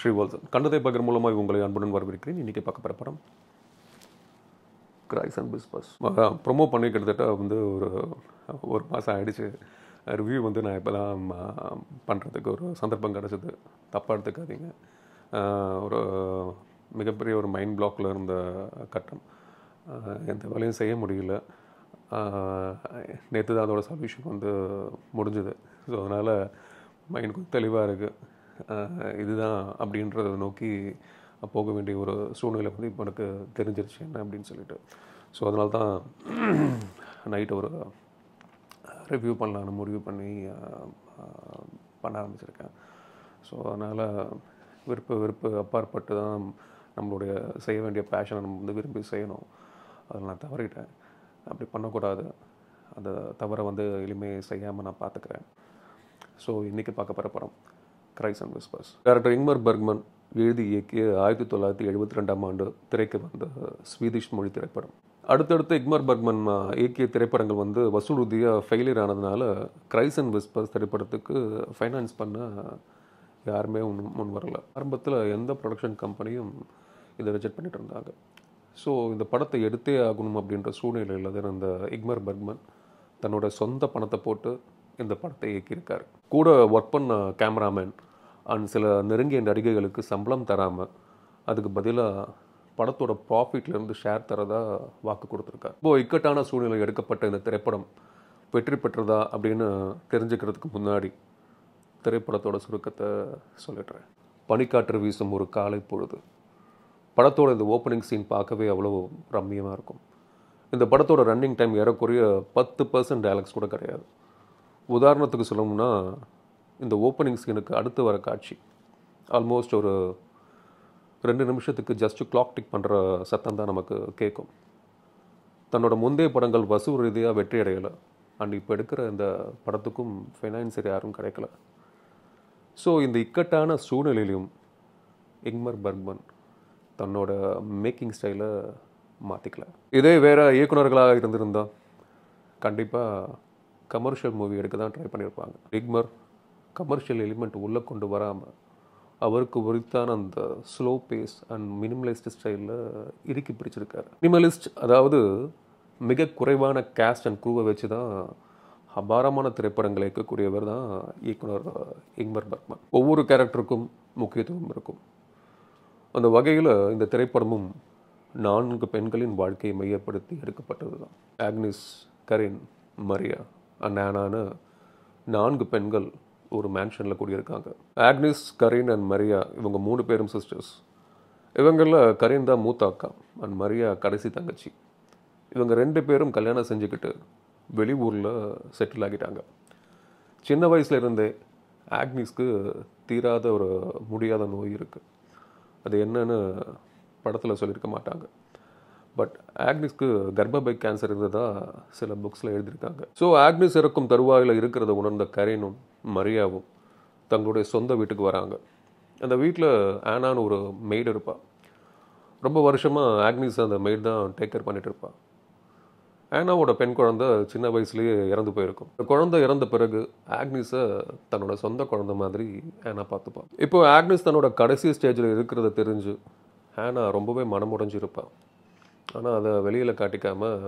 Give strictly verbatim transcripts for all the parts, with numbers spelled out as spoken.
Shri Valson. கண்டதை பகிர் மூலமாக உங்களை அன்புடன் வரவேற்கிறேன். இன்றைக்கி பார்க்க போகிற படம் Cries and Whispers. ப்ரொமோ பண்ணி கிட்டத்தட்ட வந்து ஒரு ஒரு மாதம் ஆகிடுச்சு. ரிவ்யூ வந்து நான் இப்போ தான் பண்ணுறதுக்கு ஒரு சந்தர்ப்பம் கிடச்சிது. தப்பாக எடுத்துக்காதீங்க. ஒரு மிகப்பெரிய ஒரு மைண்ட் பிளாக்கில் இருந்த கட்டம். எந்த வேலையும் செய்ய முடியல. நேற்று தான் அதோட சொல்யூஷன் வந்து முடிஞ்சுது. ஸோ அதனால் மைண்ட் கொஞ்சம் தெளிவாக இருக்குது. இதுதான் அப்படின்றத நோக்கி போக வேண்டிய ஒரு சூழ்நிலை வந்து இப்போ எனக்கு தெரிஞ்சிருச்சு என்ன அப்படின்னு சொல்லிட்டு. ஸோ அதனால தான் நைட்டு ஒரு ரிவ்யூ பண்ணலான்னு முடிவு பண்ணி பண்ண ஆரம்பிச்சிருக்கேன். ஸோ அதனால் விருப்ப விருப்ப அப்பாற்பட்டு தான் நம்மளுடைய செய்ய வேண்டிய பேஷனை நம்ம வந்து விரும்பி செய்யணும். அதில் நான் தவறிட்டேன். அப்படி பண்ணக்கூடாது. அந்த தவறை வந்து எளிமையை செய்யாமல் நான் பார்த்துக்கிறேன். ஸோ இன்றைக்கி பார்க்க போகிற படம் Cries and Whispers. Director Ingmar Bergman எழுதி இயக்கிய ஆயிரத்தி தொள்ளாயிரத்தி எழுபத்தி ரெண்டாம் ஆண்டு திரைக்கு வந்த ஸ்வீடிஷ் மொழி திரைப்படம். அடுத்தடுத்து இங்மர் பெர்க்மன் இயக்கிய திரைப்படங்கள் வந்து வசூல் ரீதியாக ஃபெயிலியர் ஆனதுனால Cries and Whispers திரைப்படத்துக்கு ஃபைனான்ஸ் பண்ண யாருமே முன் வரல. ஆரம்பத்தில் எந்த ப்ரொடக்ஷன் கம்பெனியும் இதை ரிஜெக்ட் பண்ணிட்டு இருந்தாங்க. ஸோ இந்த படத்தை எடுத்தே ஆகணும் அப்படின்ற சூழ்நிலையில் இருந்த இங்மர் பெர்க்மன் தன்னோட சொந்த பணத்தை போட்டு இந்த படத்தை இயக்கியிருக்கார். கூட ஒர்க் பண்ண கேமராமேன் அண்ட் சில நெருங்கிய நடிகைகளுக்கு சம்பளம் தராமல் அதுக்கு பதிலாக படத்தோட ப்ராஃபிட்லேருந்து ஷேர் தரதா வாக்கு கொடுத்துருக்கார். இப்போது இக்கட்டான சூழ்நிலை எடுக்கப்பட்ட இந்த திரைப்படம் வெற்றி பெற்றதா அப்படின்னு தெரிஞ்சுக்கிறதுக்கு முன்னாடி திரைப்படத்தோட சுருக்கத்தை சொல்லிடுறேன். பனிக்காற்று வீசும் ஒரு காலை பொழுது. படத்தோட இந்த ஓப்பனிங் சீன் பார்க்கவே அவ்வளோ ரம்மியமாக இருக்கும். இந்த படத்தோட ரன்னிங் டைம் ஏறக்குறைய பத்து பர்சன்ட் டயலாக்ஸ் கூட கிடையாது. உதாரணத்துக்கு சொல்லணும்னா இந்த ஓப்பனிங் சீனுக்கு அடுத்து வர காட்சி ஆல்மோஸ்ட் ஒரு ரெண்டு நிமிஷத்துக்கு ஜஸ்ட் கிளாக் டிக் பண்ணுற சத்தம் தான் நமக்கு கேட்கும். தன்னோட முந்தைய படங்கள் வசூல் ரீதியாக வெற்றி அடையலை. அண்ட் இப்போ எடுக்கிற இந்த படத்துக்கும் ஃபைனான்சர் யாரும் கிடைக்கல. ஸோ இந்த இக்கட்டான சூழ்நிலையிலும் இங்மர் பெர்க்மன் தன்னோட மேக்கிங் ஸ்டைலை மாற்றிக்கல. இதே வேறு இயக்குநர்களாக இருந்திருந்தால் கண்டிப்பாக கமர்ஷியல் மூவி எடுக்க தான் ட்ரை பண்ணியிருப்பாங்க. இங்மர் கமர்ஷியல் எலிமெண்ட் உள்ளே கொண்டு வராமல் அவருக்கு உரித்தான அந்த ஸ்லோ பேஸ் அண்ட் மினிமலிஸ்ட் ஸ்டைலில் இறுக்கி பிடிச்சிருக்காரு. மினிமலிஸ்ட் அதாவது மிக குறைவான கேஸ்ட் அண்ட் க்ரூவை வச்சு தான் அபாரமான திரைப்படங்களை இயக்கக்கூடியவர் தான் இயக்குனர் இங்மர் பெர்க்மன். ஒவ்வொரு கேரக்டருக்கும் முக்கியத்துவம் இருக்கும். அந்த வகையில் இந்த திரைப்படமும் நான்கு பெண்களின் வாழ்க்கையை மையப்படுத்தி எடுக்கப்பட்டது தான். ஆக்னிஸ், கரின், மரியா அண்ட் ஆனான்னு நான்கு பெண்கள் ஒரு மேன்ஷனில் கூடியிருக்காங்க. ஆக்னிஸ், கரின் அண்ட் மரியா இவங்க மூணு பேரும் சிஸ்டர்ஸ். இவங்களில் கரின் தான் மூத்த அக்கா அண்ட் மரியா கடைசி தங்கச்சி. இவங்க ரெண்டு பேரும் கல்யாணம் செஞ்சுக்கிட்டு வெளியூரில் செட்டில் ஆகிட்டாங்க. சின்ன வயசுல இருந்தே ஆக்னிஸ்க்கு தீராத ஒரு முடியாத நோய் இருக்குது. அது என்னன்னு படத்தில் சொல்லியிருக்க மாட்டாங்க. பட் ஆக்னிஸ்க்கு கர்ப்பப்பை கேன்சர் இருந்ததா சில புக்ஸில் எழுதியிருக்காங்க. ஸோ ஆக்னிஸ் இறக்கும் தருவாயில் இருக்கிறத உணர்ந்த கரினும் மரியாவும் தங்களுடைய சொந்த வீட்டுக்கு வராங்க. அந்த வீட்டில் ஆனான்னு ஒரு மெய்டு இருப்பாள். ரொம்ப வருஷமாக ஆக்னிஸ் அந்த மெய்டு தான் டேக் கேர் பண்ணிகிட்டு இருப்பாள். ஆனாவோட பெண் குழந்தை சின்ன வயசுலேயே இறந்து போயிருக்கும். இந்த குழந்தை இறந்த பிறகு ஆக்னிஸை தன்னோட சொந்த குழந்தை மாதிரி ஆனா பார்த்துப்பாள். இப்போ ஆக்னிஸ் தன்னோட கடைசி ஸ்டேஜில் இருக்கிறத தெரிஞ்சு ஆனா ரொம்பவே மனமுடைஞ்சிருப்பாள். ஆனால் அதை வெளியில் காட்டிக்காமல்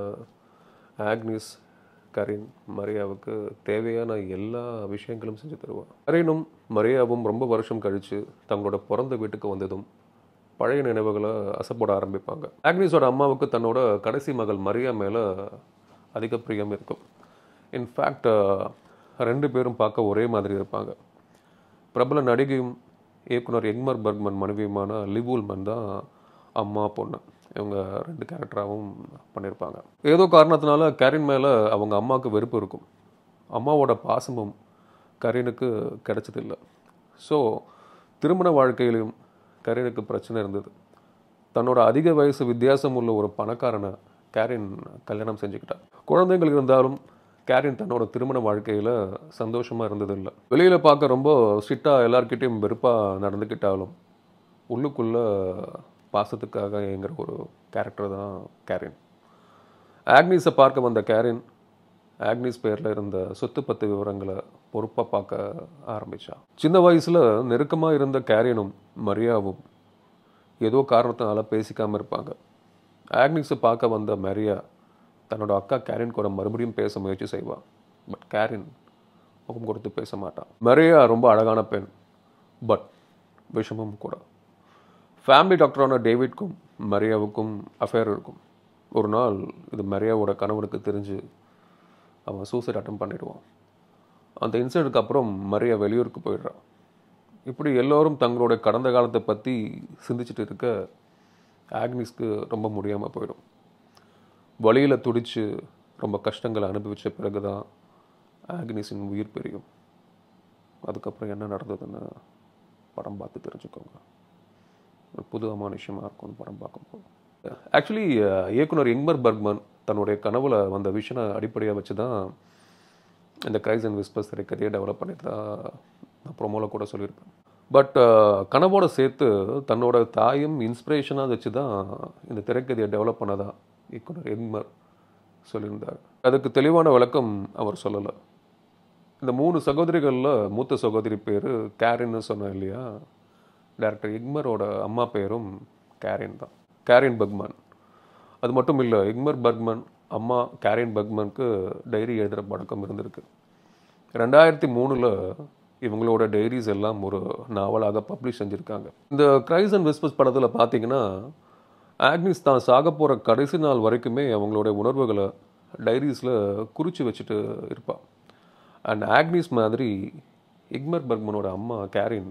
ஆக்னிஸ் கரின் மரியாவுக்கு தேவையான எல்லா விஷயங்களும் செஞ்சு தருவாள். கரினும் மரியாவும் ரொம்ப வருஷம் கழித்து தங்களோட பிறந்த வீட்டுக்கு வந்ததும் பழைய நினைவுகளை அசைப்போட ஆரம்பிப்பாங்க. ஆக்னிஸோட அம்மாவுக்கு தன்னோட கடைசி மகள் மரியா மேலே அதிக பிரியம் இருக்கும். இன்ஃபேக்ட் ரெண்டு பேரும் பார்க்க ஒரே மாதிரி இருப்பாங்க. பிரபல நடிகையும் இயக்குனர் இங்மர் பெர்க்மன் மனைவியுமான உல்மன் தான் அம்மா பொண்ணு. இவங்க ரெண்டு கேரக்டராகவும் பண்ணியிருப்பாங்க. ஏதோ காரணத்தினால கரின் மேலே அவங்க அம்மாவுக்கு வெறுப்பு இருக்கும். அம்மாவோட பாசமும் கரினுக்கு கிடைச்சதில்லை. ஸோ திருமண வாழ்க்கையிலையும் கரினுக்கு பிரச்சனை இருந்தது. தன்னோட அதிக வயசு வித்தியாசம் உள்ள ஒரு பணக்காரனை கரின் கல்யாணம் செஞ்சுக்கிட்டார். குழந்தைகள் இருந்தாலும் கரின் தன்னோட திருமண வாழ்க்கையில் சந்தோஷமாக இருந்ததில்லை. வெளியில் பார்க்க ரொம்ப ஸ்ட்ரிக்டாக எல்லார்கிட்டையும் வெறுப்பாக நடந்துக்கிட்டாலும் உள்ளுக்குள்ளே பாசத்துக்காக என்கிற ஒரு கேரக்டர் தான் கரின். ஆக்னிஸை பார்க்க வந்த கரின் ஆக்னிஸ் பேரில் இருந்த சொத்து பத்து விவரங்களை பொறுப்பாக பார்க்க ஆரம்பித்தான். சின்ன வயசில் நெருக்கமாக இருந்த கரினும் மரியாவும் ஏதோ காரணத்தினால பேசிக்காமல் இருப்பாங்க. ஆக்னிஸை பார்க்க வந்த மரியா தன்னோட அக்கா கேரின் கூட மறுபடியும் பேச முயற்சி செய்வாள். பட் கேரின் முகம் கொடுத்து பேச மாட்டான். மரியா ரொம்ப அழகான பெண், பட் விஷமும் கூட. ஃபேமிலி டாக்டரான டேவிட்க்கும் மரியாவுக்கும் அஃபேர் இருக்கும். ஒரு நாள் இது மரியாவோட கணவனுக்கு தெரிஞ்சு அவன் சூசைட் அட்டம் பண்ணிடுவான். அந்த இன்சிடென்ட்க்கு அப்புறம் மரியா வெளியூருக்கு போயிடுறான். இப்படி எல்லோரும் தங்களோட கடந்த காலத்தை பற்றி சிந்திச்சுட்டு இருக்க ஆக்னிஸ்க்கு ரொம்ப முடியாமல் போயிடும். வழியில் துடிச்சு ரொம்ப கஷ்டங்களை அனுபவித்த பிறகு தான் ஆக்னிஸின் உயிர் பிரியும். அதுக்கப்புறம் என்ன நடந்ததுன்னு படம் பார்த்து தெரிஞ்சுக்கோங்க. ஒரு புது அமானுஷமாக இருக்கும் படம் பார்க்கும்போது. ஆக்சுவலி இயக்குனர் இங்மர் பர்க்மன் தன்னுடைய கனவுல வந்த விஷனை அடிப்படையாக வச்சு தான் இந்த கிரைஸ் அண்ட் விஸ்பர்ஸ் திரைக்கதையை டெவலப் பண்ணிட்டு தான் நான் ப்ரொமோவில் கூட சொல்லியிருப்பேன். பட் கனவோட சேர்த்து தன்னோட தாயும் இன்ஸ்பிரேஷனாக வச்சு தான் இந்த திரைக்கதையை டெவலப் பண்ணதா இயக்குனர் இங்மர் சொல்லியிருந்தார். அதுக்கு தெளிவான விளக்கம் அவர் சொல்லலை. இந்த மூணு சகோதரிகளில் மூத்த சகோதரி பேர் கேரின்னு சொன்னேன் இல்லையா, டைரக்டர் இங்மரோட அம்மா பேரும் கேரின் தான், கேரின் பர்க்மன். அது மட்டும் இல்லை, இங்மர் பர்க்மன் அம்மா கேரின் பர்க்மனுக்கு டைரி எழுதுகிற பழக்கம் இருந்திருக்கு. ரெண்டாயிரத்தி மூணில் இவங்களோட டைரிஸ் எல்லாம் ஒரு நாவலாக பப்ளிஷ் செஞ்சுருக்காங்க. இந்த கிரைஸ் அண்ட் விஸ்பர்ஸ் படத்தில் பார்த்தீங்கன்னா ஆக்னிஸ் தான் சாக போகிற கடைசி நாள் வரைக்குமே அவங்களோட உணர்வுகளை டைரிஸில் குறித்து வச்சுட்டு இருப்பாள். அண்ட் ஆக்னிஸ் மாதிரி இங்மர் பர்க்மனோட அம்மா கேரின்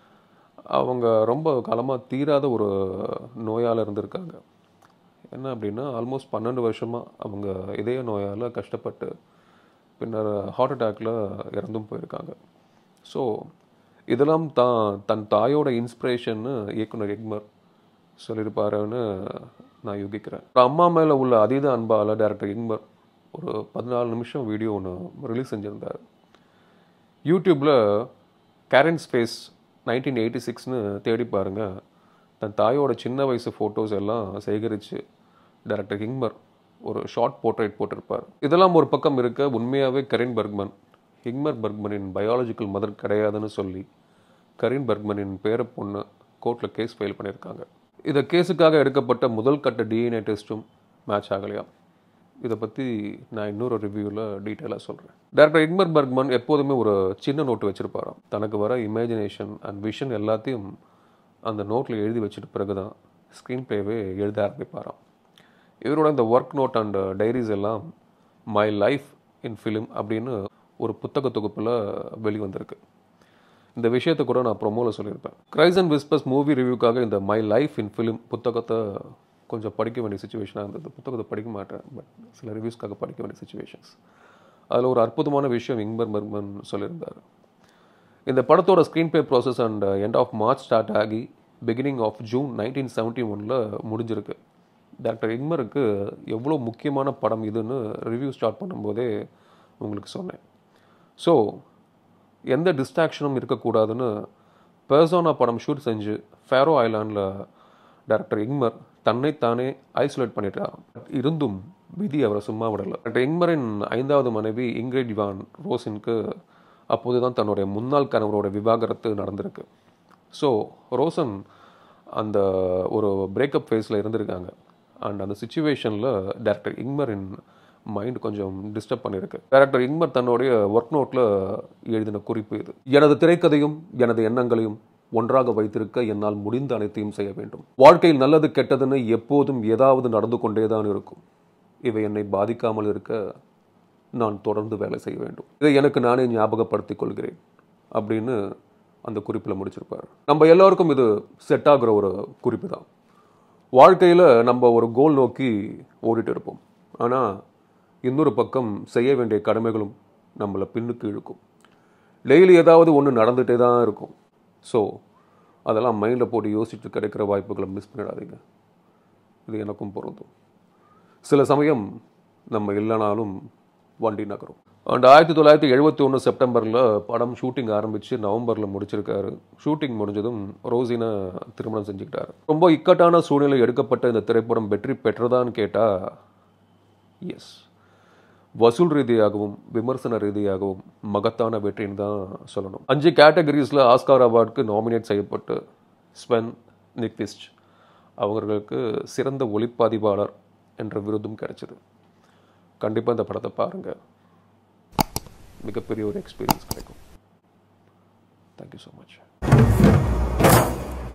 அவங்க ரொம்ப காலமாக தீராத ஒரு நோயால் இருந்திருக்காங்க. என்ன அப்படின்னா ஆல்மோஸ்ட் பன்னெண்டு வருஷமாக அவங்க இதய நோயால் கஷ்டப்பட்டு பின்னர் ஹார்ட் அட்டாக்ல இறந்தும் போயிருக்காங்க. ஸோ இதெல்லாம் தான் தன் தாயோட இன்ஸ்பிரேஷன்னு இயக்குனர் இங்மர் சொல்லியிருப்பாருன்னு நான் யூகிக்கிறேன். அம்மா மேலே உள்ள அதீத அன்பால் டைரக்டர் இங்மர் ஒரு பதினாலு நிமிஷம் வீடியோ ஒன்று ரிலீஸ் செஞ்சுருந்தார். யூடியூப்பில் Karin'sFace நைன்டீன் எயிட்டி சிக்ஸ்னு தேடி பாருங்கள். தன் தாயோட சின்ன வயசு ஃபோட்டோஸ் எல்லாம் சேகரித்து டைரக்டர் இங்மர் ஒரு ஷார்ட் போர்ட்ரேட் போட்டிருப்பார். இதெல்லாம் ஒரு பக்கம் இருக்க, உண்மையாகவே கரின் பர்க்மன் இங்மர் பர்க்மனின் பயாலஜிக்கல் மதர் கிடையாதுன்னு சொல்லி கரின் பர்க்மனின் பேர பொண்ணு கோர்ட்டில் கேஸ் ஃபைல் பண்ணியிருக்காங்க. இதை கேஸுக்காக எடுக்கப்பட்ட முதல் கட்ட டிஎன்ஏ டெஸ்ட்டும் மேட்ச் ஆகலையா. இதை பற்றி நான் இன்னொரு ரிவ்யூவில் டீட்டெயிலாக சொல்கிறேன். டைரக்டர் இங்மர் பர்க்மன் எப்போதுமே ஒரு சின்ன நோட்டு வச்சுருப்பாராம். தனக்கு வர இமேஜினேஷன் அண்ட் விஷன் எல்லாத்தையும் அந்த நோட்டில் எழுதி வச்சுட்டு பிறகு தான் ஸ்க்ரீன் பிளேவே எழுத ஆரம்பிப்பாராம். இவரோட இந்த ஒர்க் நோட் அண்ட் டைரிஸ் எல்லாம் மை லைஃப் இன் ஃபிலிம் அப்படின்னு ஒரு புத்தக தொகுப்பில் வெளிவந்திருக்கு. இந்த விஷயத்தை கூட நான் ப்ரொமோவில் சொல்லியிருப்பேன். கிரைஸ் அண்ட் விஸ்பர்ஸ் மூவி ரிவ்யூக்காக இந்த மை லைஃப் இன் ஃபிலிம் புத்தகத்தை கொஞ்சம் படிக்க வேண்டிய சுச்சுவேஷனாக இருந்தது. புத்தகத்தை படிக்க மாட்டேன், பட் சில ரிவ்யூஸ்க்காக படிக்க வேண்டிய சுச்சுவேஷன்ஸ். அதில் ஒரு அற்புதமான விஷயம் இங்மர் பர்க்மன் சொல்லியிருந்தார். இந்த படத்தோட screenplay process and end of March start ஆகி beginning of June nineteen seventy ஒனில் முடிஞ்சிருக்கு. டாக்டர் இங்மருக்கு எவ்வளோ முக்கியமான படம் இதுன்னு ரிவ்யூ ஸ்டார்ட் பண்ணும்போதே உங்களுக்கு சொன்னேன். ஸோ எந்த டிஸ்ட்ராக்ஷனும் இருக்கக்கூடாதுன்னு பெர்சோனா படம் ஷூட் செஞ்சு ஃபேரோ ஐலாண்டில் டைரக்டர் இங்மர் தன்னைத்தானே ஐசோலேட் பண்ணிட்டார். இருந்தும் விதி அவரை சும்மா விடலை. டாக்டர் இங்மரின் ஐந்தாவது மனைவி இங்கிரிட் வான் ரோசினுக்கு அப்போது தான் தன்னுடைய முன்னாள் கணவரோட விவாகரத்து நடந்திருக்கு. ஸோ ரோசன் அந்த ஒரு பிரேக்கப் ஃபேஸில் இருந்திருக்காங்க. அண்ட் அந்த சுச்சுவேஷனில் டைரக்டர் இங்மரின் மைண்ட் கொஞ்சம் டிஸ்டர்ப் பண்ணியிருக்கு. டைரக்டர் இங்மர் தன்னுடைய ஒர்க் நோட்டில் எழுதின குறிப்பு இது. எனது திரைக்கதையும் எனது எண்ணங்களையும் ஒன்றாக வைத்திருக்க என்னால் முடிந்த அனைத்தையும் செய்ய வேண்டும். வாழ்க்கையில் நல்லது கெட்டதுன்னு எப்போதும் ஏதாவது நடந்து கொண்டே தான் இருக்கும். இவை என்னை பாதிக்காமல் இருக்க நான் தொடர்ந்து வேலை செய்ய வேண்டும். இதை எனக்கு நானே ஞாபகப்படுத்திக் கொள்கிறேன் அப்படின்னு அந்த குறிப்பில் முடிச்சிருப்பார். நம்ம எல்லாருக்கும் இது செட் ஆகுற ஒரு குறிப்பு தான். வாழ்க்கையில் நம்ம ஒரு கோல் நோக்கி ஓடிட்டு இருப்போம். ஆனால் இன்னொரு பக்கம் செய்ய வேண்டிய கடமைகளும் நம்மளை பின்னுக்கு இழுக்கும். டெய்லி ஏதாவது ஒன்று நடந்துகிட்டே தான் இருக்கும். ஸோ அதெல்லாம் மைண்டில் போட்டு யோசிச்சுட்டு கிடைக்கிற வாய்ப்புகளை மிஸ் பண்ணிடாதீங்க. இது எனக்கும் பொருந்தும். சில சமயம் நம்ம இல்லைனாலும் வண்டி நகரும். அண்ட் ஆயிரத்தி தொள்ளாயிரத்தி எழுபத்தி ஒன்று செப்டம்பரில் படம் ஷூட்டிங் ஆரம்பித்து நவம்பரில் முடிச்சிருக்காரு. ஷூட்டிங் முடிஞ்சதும் ரோசினை திருமணம் செஞ்சுக்கிட்டாரு. ரொம்ப இக்கட்டான சூழ்நிலை எடுக்கப்பட்ட இந்த திரைப்படம் வெற்றி பெற்றதான்னு கேட்டால் எஸ். வசூல் ரீதியாகவும் விமர்சன ரீதியாகவும் மகத்தான வெற்றின்னு தான் சொல்லணும். அஞ்சு கேட்டகரிஸில் ஆஸ்கார் அவார்டுக்கு நாமினேட் செய்யப்பட்டு ஸ்வென், நிக்விஸ்ட் அவர்களுக்கு சிறந்த ஒளிப்பதிவாளர் என்ற விருதும் கிடைச்சிது. கண்டிப்பாக இந்த படத்தை பாருங்கள், மிகப்பெரிய ஒரு எக்ஸ்பீரியன்ஸ் கிடைக்கும். Thank you so much.